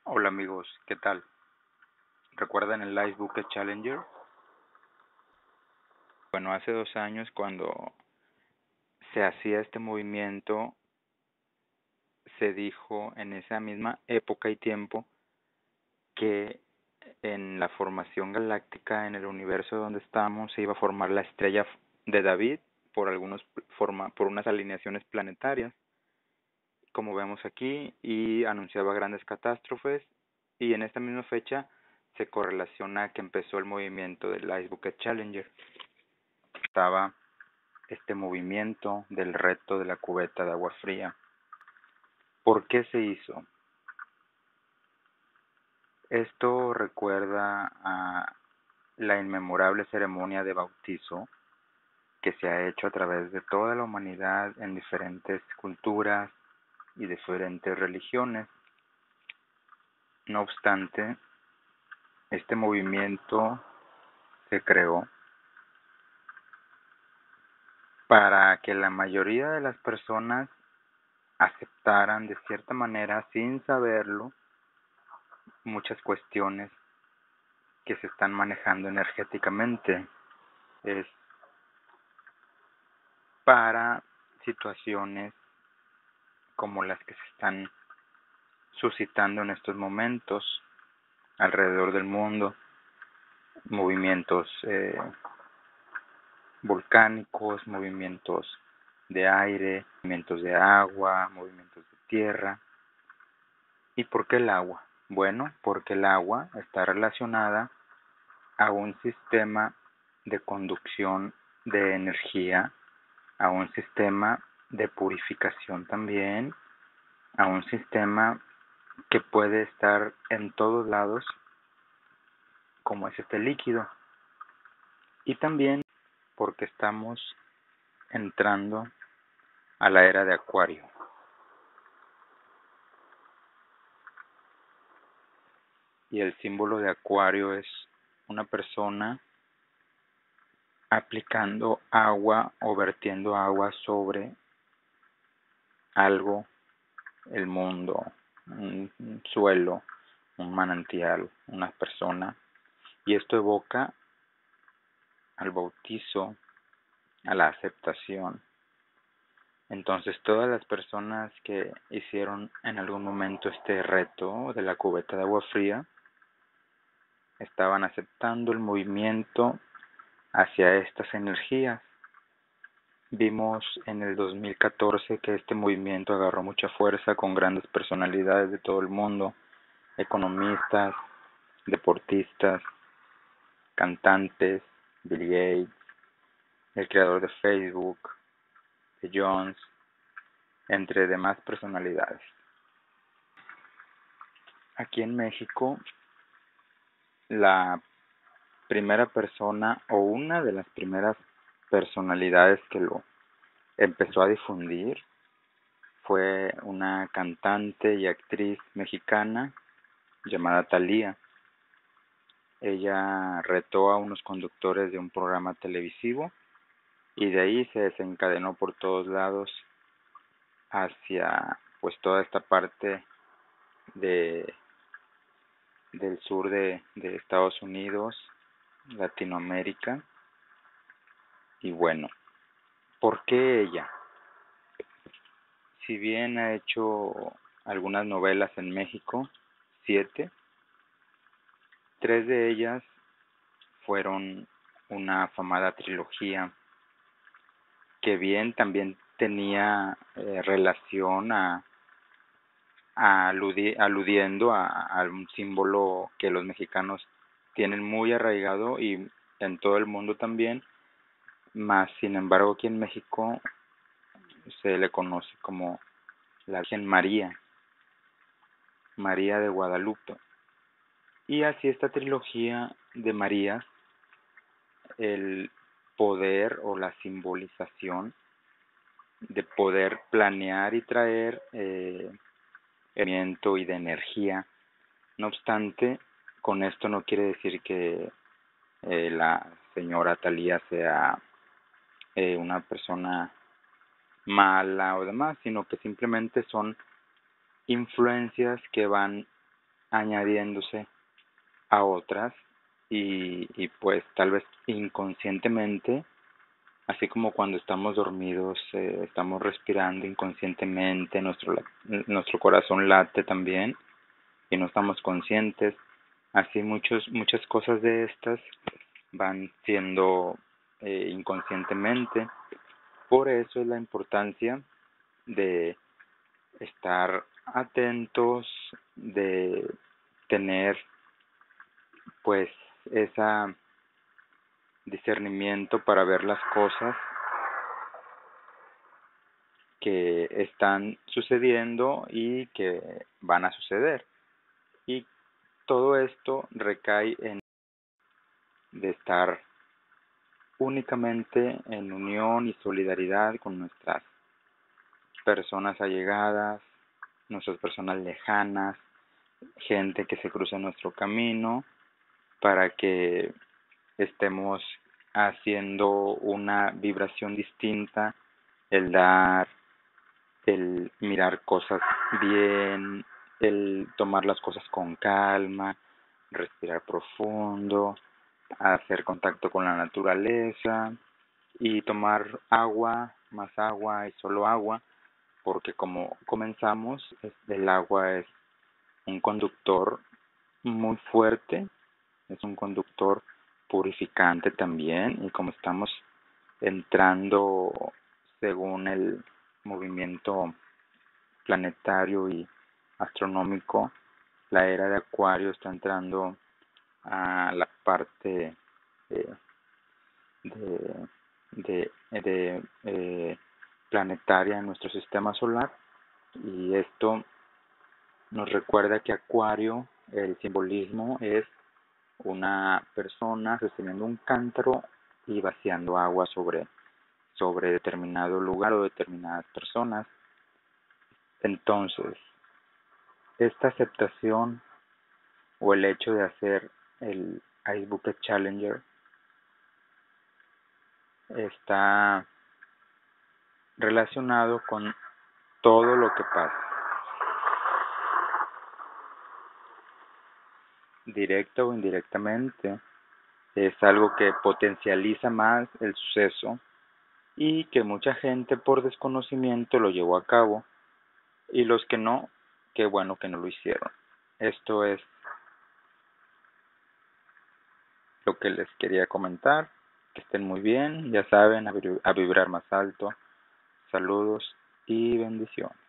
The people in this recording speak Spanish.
Hola amigos, ¿qué tal? ¿Recuerdan el Ice Bucket Challenger? Bueno, hace 2 años cuando se hacía este movimiento, se dijo en esa misma época y tiempo que en la formación galáctica en el universo donde estamos se iba a formar la estrella de David por por unas alineaciones planetarias, como vemos aquí, y anunciaba grandes catástrofes, y en esta misma fecha se correlaciona que empezó el movimiento del Ice Bucket Challenger. Estaba este movimiento del reto de la cubeta de agua fría. ¿Por qué se hizo? Esto recuerda a la inmemorable ceremonia de bautizo que se ha hecho a través de toda la humanidad en diferentes culturas y diferentes religiones. No obstante, este movimiento se creó para que la mayoría de las personas aceptaran de cierta manera, sin saberlo, muchas cuestiones que se están manejando energéticamente. Es para situaciones como las que se están suscitando en estos momentos alrededor del mundo, movimientos volcánicos, movimientos de aire, movimientos de agua, movimientos de tierra. ¿Y por qué el agua? Bueno, porque el agua está relacionada a un sistema de conducción de energía, a un sistema de purificación también, a un sistema que puede estar en todos lados, como es este líquido. Y también porque estamos entrando a la era de Acuario. Y el símbolo de Acuario es una persona aplicando agua o vertiendo agua sobre algo, el mundo, un suelo, un manantial, una persona. Y esto evoca al bautizo, a la aceptación. Entonces todas las personas que hicieron en algún momento este reto de la cubeta de agua fría estaban aceptando el movimiento hacia estas energías. Vimos en el 2014 que este movimiento agarró mucha fuerza con grandes personalidades de todo el mundo, economistas, deportistas, cantantes, Bill Gates, el creador de Facebook, de Jones, entre demás personalidades. Aquí en México, la primera persona o una de las primeras personalidades que lo empezó a difundir fue una cantante y actriz mexicana llamada Thalía. Ella retó a unos conductores de un programa televisivo y de ahí se desencadenó por todos lados hacia pues toda esta parte de del sur de Estados Unidos, Latinoamérica. Y bueno, ¿por qué ella? Si bien ha hecho algunas novelas en México, 7, 3 de ellas fueron una afamada trilogía que bien también tenía relación aludiendo a un símbolo que los mexicanos tienen muy arraigado y en todo el mundo también, más sin embargo aquí en México se le conoce como la Virgen María, María de Guadalupe. Y así esta trilogía de Marías, el poder o la simbolización de poder planear y traer movimiento y de energía. No obstante, con esto no quiere decir que la señora Thalía sea una persona mala o demás, sino que simplemente son influencias que van añadiéndose a otras y pues tal vez inconscientemente, así como cuando estamos dormidos, estamos respirando inconscientemente, nuestro corazón late también y no estamos conscientes. Así muchas cosas de estas van siendo inconscientemente. Por eso es la importancia de estar atentos, de tener pues esa discernimiento para ver las cosas que están sucediendo y que van a suceder. Y todo esto recae en de estar únicamente en unión y solidaridad con nuestras personas allegadas, nuestras personas lejanas, gente que se cruza en nuestro camino, para que estemos haciendo una vibración distinta, el dar, el mirar cosas bien, el tomar las cosas con calma, respirar profundo, hacer contacto con la naturaleza y tomar agua, más agua y solo agua, porque como comenzamos, el agua es un conductor muy fuerte, es un conductor purificante también, y como estamos entrando según el movimiento planetario y astronómico, la era de Acuario está entrando a la parte eh, de, planetaria en nuestro sistema solar, y esto nos recuerda que Acuario, el simbolismo es una persona sosteniendo un cántaro y vaciando agua sobre determinado lugar o determinadas personas. Entonces, esta aceptación o el hecho de hacer el Ice Bucket Challenger está relacionado con todo lo que pasa, directa o indirectamente. Es algo que potencializa más el suceso y que mucha gente por desconocimiento lo llevó a cabo, y los que no, qué bueno que no lo hicieron. Esto es lo que les quería comentar. Que estén muy bien, ya saben, a vibrar más alto. Saludos y bendiciones.